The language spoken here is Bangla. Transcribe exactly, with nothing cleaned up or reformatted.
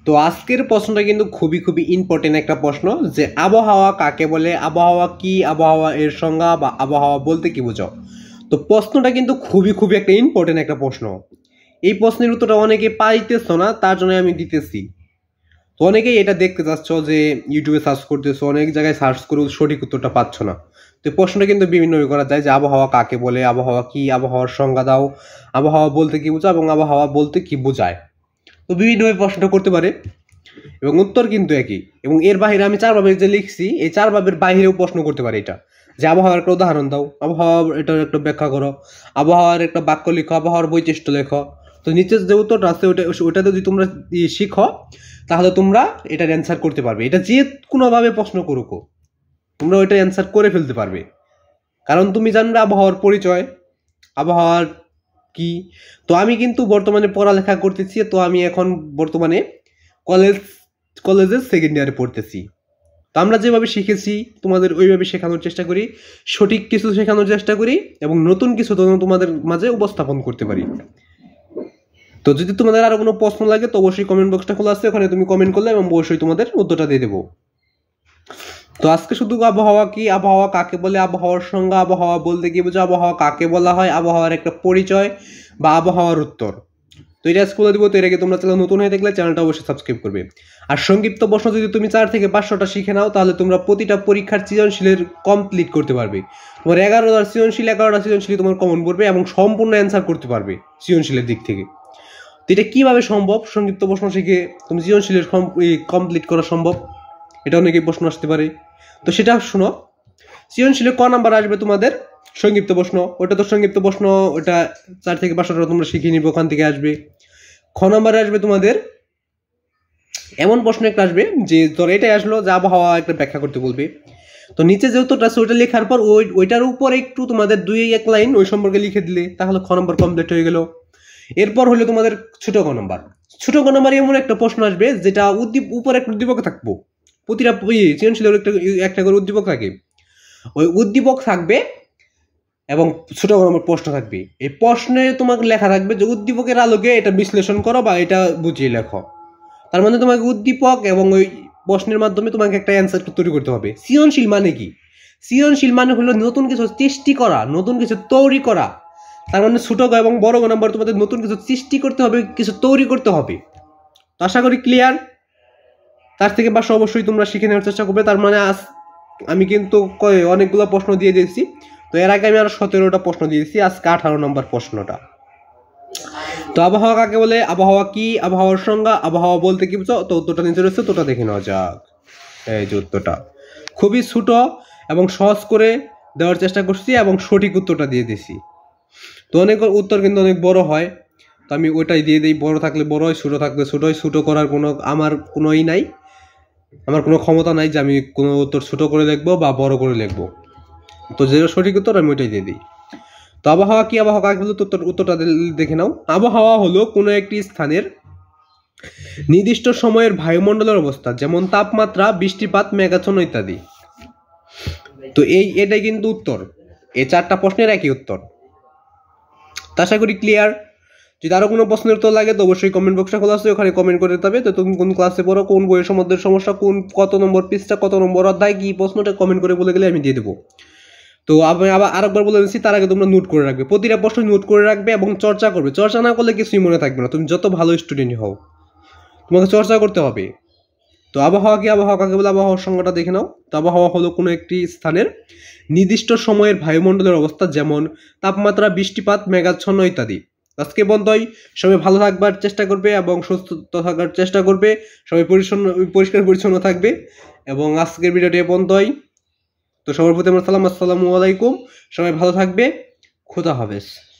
তো আজকের প্রশ্নটা কিন্তু খুবই খুবই ইম্পর্টেন্ট একটা প্রশ্ন, যে আবহাওয়া কাকে বলে, আবহাওয়া কি, আবহাওয়া এর সংজ্ঞা বা আবহাওয়া বলতে কি বোঝো। তো প্রশ্নটা কিন্তু খুবই খুবই একটা ইম্পর্টেন্ট একটা প্রশ্ন। এই প্রশ্নের উত্তরটা অনেকে পাইতেছ না, তার জন্য আমি দিতেছি। তো অনেকেই এটা দেখতে চাচ্ছ যে ইউটিউবে সার্চ করতেছো, অনেক জায়গায় সার্চ করে সঠিক উত্তরটা পাচ্ছ না। তো প্রশ্নটা কিন্তু বিভিন্ন করা যায়, যে আবহাওয়া কাকে বলে, আবহাওয়া কি, আবহাওয়ার সংজ্ঞা দাও, আবহাওয়া বলতে কি বোঝায় এবং আবহাওয়া বলতে কি বোঝায়। তো বিভিন্নভাবে প্রশ্নটা করতে পারে এবং উত্তর কিন্তু একই। এবং এর বাইরে আমি চার ভাবের যে লিখছি, এই চার ভাবের বাইরেও প্রশ্ন করতে পারে এটা, যে আবহাওয়ার একটা উদাহরণ দাও, আবহাওয়া এটার একটা ব্যাখ্যা করো, আবহাওয়ার একটা বাক্য লিখো, আবহাওয়ার বৈশিষ্ট্য লেখো। তো নিচের যে উত্তরটা আছে ওটা ওইটাতে যদি তোমরা শিখো তাহলে তোমরা এটার অ্যান্সার করতে পারবে। এটা যে কোনোভাবে প্রশ্ন করুক তোমরা ওইটা অ্যান্সার করে ফেলতে পারবে, কারণ তুমি জানবে আবহাওয়ার পরিচয়, আবহাওয়ার কি। তো আমি কিন্তু বর্তমানে পড়ালেখা করতেছি, তো আমি এখন বর্তমানে কলেজ কলেজের সেকেন্ড ইয়ারে পড়তেছি। তো আমরা যেভাবে শিখেছি তোমাদের ওইভাবে শেখানোর চেষ্টা করি, সঠিক কিছু শেখানোর চেষ্টা করি এবং নতুন কিছু তোমাদের মাঝে উপস্থাপন করতে পারি। তো যদি তোমাদের আরো কোনো প্রশ্ন লাগে তো অবশ্যই কমেন্ট বক্সটা খোলা আছে, ওখানে তুমি কমেন্ট করলে এবং অবশ্যই তোমাদের উত্তরটা দিয়ে দেবো। তো আজকে শুধু আবহাওয়া কি, আবহাওয়া কাকে বলে, আবহাওয়ার সংজ্ঞা, আবহাওয়া বলতে কি বোঝো, আবহাওয়া কাকে বলা হয়, আবহাওয়ার একটা পরিচয় বা আবহাওয়ার উত্তর। তো এটা স্কুলে দিব। তো এর আগে তোমরা চ্যানেল নতুন হয়ে থাকলে চ্যানেলটা অবশ্যই সাবস্ক্রাইব করবে। আর সংক্ষিপ্ত প্রশ্ন যদি তুমি চার থেকে পাঁচশোটা শিখে নাও তাহলে তোমরা প্রতিটা পরীক্ষার সৃজনশীলের কমপ্লিট করতে পারবে। তোমার এগারোটা সৃজনশীল এগারোটা সৃজনশীল তোমার কমন পড়বে এবং সম্পূর্ণ অ্যান্সার করতে পারবে সৃজনশীলের দিক থেকে। তো এটা কীভাবে সম্ভব সংক্ষিপ্ত প্রশ্ন শিখে তুমি সৃজনশীলের কমপ্লিট করা সম্ভব? এটা অনেকেই প্রশ্ন আসতে পারে। তো সেটা শোনো, সৃজনশীলে ক নাম্বার আসবে তোমাদের সংক্ষিপ্ত প্রশ্ন, ওটা তো সংক্ষিপ্ত প্রশ্ন, ওটা চার থেকে পাঁচশোটা তোমরা শিখে নিবে, ওখান থেকে আসবে। খ নাম্বারে আসবে তোমাদের এমন প্রশ্ন একটা আসবে যে ধর এটাই আসলো যে আবহাওয়া একটা ব্যাখ্যা করতে বলবে। তো নিচে যে উত্তরটা আছে ওইটা লেখার পর ওই ওইটার উপর একটু তোমাদের দুই এক লাইন ওই সম্পর্কে লিখে দিলে তাহলে খ নম্বর কমপ্লিট হয়ে গেল। এরপর হলো তোমাদের ছোট ক নম্বর। ছোট ক নম্বরে এমন একটা প্রশ্ন আসবে যেটা উদ্দীপ উপরে একটা উদ্দীপক থাকবো, প্রতিটা সৃজনশীলের একটা একটা করে উদ্দীপক থাকে, ওই উদ্দীপক থাকবে এবং ছোট ক নম্বর প্রশ্ন থাকবে। এই প্রশ্নে তোমাকে লেখা থাকবে যে উদ্দীপকের আলোকে এটা বিশ্লেষণ করো বা এটা বুঝিয়ে লেখো। তার মানে তোমাকে উদ্দীপক এবং ওই প্রশ্নের মাধ্যমে তোমাকে একটা অ্যান্সার তৈরি করতে হবে। সৃজনশীল মানে কি? সৃজনশীল মানে হলো নতুন কিছু সৃষ্টি করা, নতুন কিছু তৈরি করা। তার মানে ছোট গ এবং বড় গ নাম্বার তোমাদের নতুন কিছু সৃষ্টি করতে হবে, কিছু তৈরি করতে হবে। তো আশা করি ক্লিয়ার। তার থেকে বাসা অবশ্যই তোমরা শিখে নেওয়ার চেষ্টা করবে। তার মানে আজ আমি কিন্তু অনেকগুলো প্রশ্ন দিয়ে দিয়েছি। তো এর আগে আমি আরো সতেরোটা প্রশ্ন দিয়েছি, আজকে আঠারো নম্বর প্রশ্নটা। তো আবহাওয়া কাকে বলে, আবহাওয়া কি, আবহাওয়ার সংজ্ঞা, আবহাওয়া বলতে কি বুঝো। তো উত্তরটা নিচে রয়েছে, তোটা দেখে নেওয়া যাক। এই যে উত্তরটা খুবই ছোট এবং সহজ করে দেওয়ার চেষ্টা করছি এবং সঠিক উত্তরটা দিয়ে দিছি। তো অনেক উত্তর কিন্তু অনেক বড় হয়, তো আমি ওইটাই দিয়ে দিই। বড় থাকলে বড় হয়, ছোটো থাকলে ছোটো হয়। ছোটো করার কোনো আমার কোনোই নাই, আমার কোনো ক্ষমতা নাই যে আমি কোনো উত্তর ছোটো করে লিখবো বা বড় করে লিখবো। তো যেটা সঠিক উত্তর আমি ওইটাই দিয়ে দিই। তো আবহাওয়া কি, আবহাওয়া কাকে বলে, উত্তর উত্তরটা দেখে নাও। আবহাওয়া হলো কোনো একটি স্থানের নির্দিষ্ট সময়ের বায়ুমণ্ডলের অবস্থা, যেমন তাপমাত্রা, বৃষ্টিপাত, মেঘাচ্ছন্ন ইত্যাদি। তো এই এটাই কিন্তু উত্তর, এই চারটা প্রশ্নের একই উত্তর। আশা করি ক্লিয়ার। যদি আরো কোনো প্রশ্নের উত্তর লাগে তো অবশ্যই কমেন্ট বক্সটা খোলা আছে, ওখানে কমেন্ট করে দিতে হবে। তো তুমি কোন ক্লাসে পড়ো, কোন বইয়ের সম্বন্ধে সমস্যা, কোন কত নম্বর পৃষ্ঠা, কত নম্বর অধ্যায়, কি প্রশ্নটা কমেন্ট করে বলে গেলে আমি দিয়ে দেবো। তো আমি আবার আরেকবার বলে দিচ্ছি, তার আগে তোমরা নোট করে রাখবে, প্রতিটা প্রশ্ন নোট করে রাখবে এবং চর্চা করবে। চর্চা না করলে কিছুই মনে থাকবে না, তুমি যত ভালো স্টুডেন্ট হও তোমাকে চর্চা করতে হবে। তো আবহাওয়া কি, আবহাওয়া কাকে বলে, আবহাওয়ার সংজ্ঞাটা দেখে নাও। তো আবহাওয়া হলো কোনো একটি স্থানের নির্দিষ্ট সময়ের বায়ুমণ্ডলের অবস্থা, যেমন তাপমাত্রা, বৃষ্টিপাত, মেঘাচ্ছন্ন ইত্যাদি। আজকে বন্ধই, সবাই ভালো থাকবার চেষ্টা করবে এবং সুস্থ থাকার চেষ্টা করবে, সবাই পরিচ্ছন্ন পরিষ্কার পরিচ্ছন্ন থাকবে। এবং আজকের ভিডিওটি বন্ধই। তো সবার প্রতি আমার সালাম, আসসালামু আলাইকুম। সবাই ভালো থাকবে, খোদা হাফেজ।